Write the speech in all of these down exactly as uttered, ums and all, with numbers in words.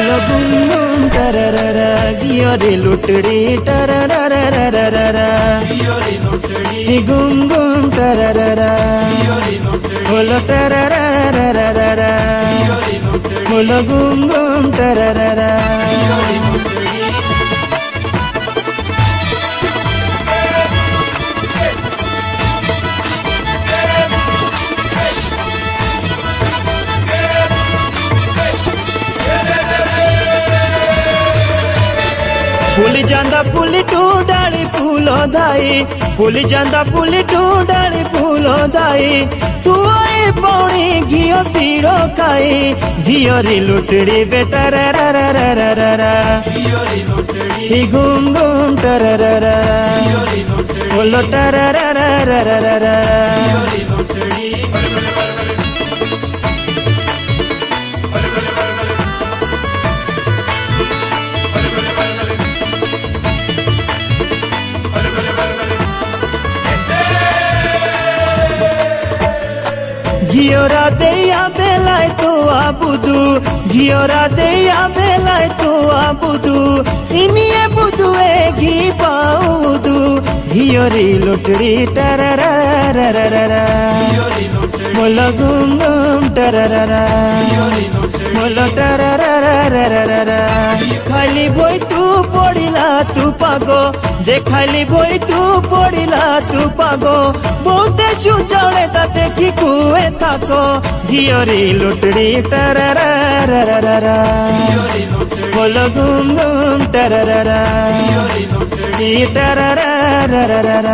बोलो गुम गुम टरररा गियोरे लुटड़ी टरररा गुम गुम टरररा बोलो टरररा बोलो गुम गुम टरररा। फूली जांदा फूली टू डाली फूलो दाई फूली जांदा फूली टू डाली फूलो दाई तू आई पौड़ी घियो सीड़ो खाई घियोरी लुटड़ी बेटा रा रा रा रा रा रा रा ही घूम घूम टरररा बोलो टरररा रा रा रा रा। घियोरा देया बेलाय तो आबुदू घियोरा देया बेलाय तो आबुदू इनिए बुदू ए घी पाउदू घियोरी लुटड़ी टरररा बोलो गुम गुम टरररा बोलो टरररा। खाली बोई तू पड़िला तू पागो जे खाली बोई तू पड़िला तू पागो बहुते चुचाले ताते की कुए थाको घियोरी लुटड़ी टरररा बोलो गुम गुम टरररा टरररा।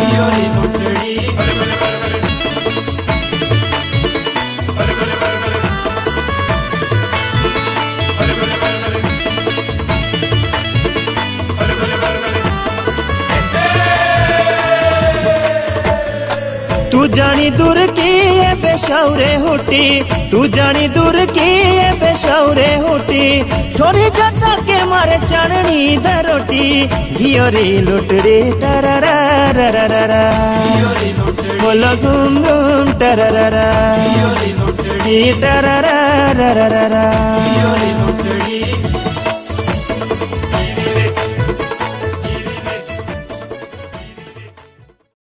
तू जानी दूर की ये बेशौरे होटी तू जानी दूर की ये बेशौरे होटी थोड़ी जता के मारे चांदनी दरोटी घियोरी लुटड़ी टरररा बोलो गुम गुम टरररा टरररा।